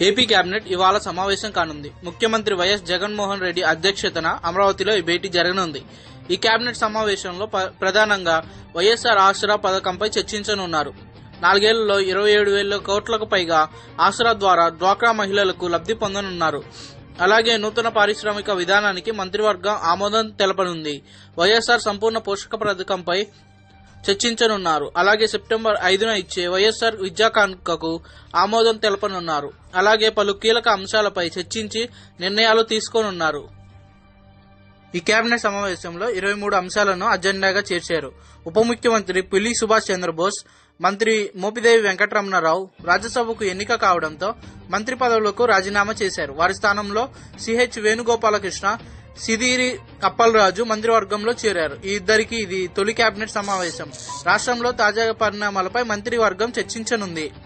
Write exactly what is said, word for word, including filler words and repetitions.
AP cabinet ఇవాళ సమావేశం కానుంది. ముఖ్యమంత్రి వైఎస్ జగన్మోహన్ రెడ్డి అధ్యక్షతన అమరావతిలో ఈ భేటీ జరగనుంది. ఈ కేబినెట్ సమావేశంలో ప్రధానంగా వైఎస్ఆర్ ఆసరా పథకంపై చర్చించనున్నారు. నాలుగేళ్లలో ఇరవై ఏడు వేల కోట్లకు పైగా ఆసరా ద్వారా డ్వాక్రా మహిళలకు లబ్ధి పొందనున్నారు. అలాగే నూతన పారిశ్రామిక విధానానికి మంత్రివర్గం ఆమోదం తెలపనుంది. వైఎస్ఆర్ సంపూర్ణ పోషక పథకంపై చర్చించనున్నారు. అలాగే సెప్టెంబర్ ఐదున ఇచ్చే వైఎస్ఆర్ విద్యా కానుకకు ఆమోదం తెలపనున్నారు. అలాగే పలు కీలక అంశాలపై చర్చించి నిర్ణయాలు తీసుకోనున్నారు. ఈ కేబినెట్ సమావేశంలో ఇరవై మూడు అంశాలను అజెండాగా చేర్చారు. ఉప ముఖ్యమంత్రి పిల్లి సుభాష్ చంద్రబోస్, మంత్రి మోపిదేవి వెంకటరమణారావు రాజ్యసభకు ఎన్నిక కావడంతో మంత్రి పదవులకు రాజీనామా చేశారు. వారి స్థానంలో సిహెచ్ వేణుగోపాలకృష్ణ, సిదిరి అప్పలరాజు మంత్రివర్గంలో చేరారు. ఈ ఇద్దరికి ఇది తొలి కేబినెట్ సమావేశం. రాష్ట్రంలో తాజా పరిణామాలపై మంత్రివర్గం చర్చించనుంది.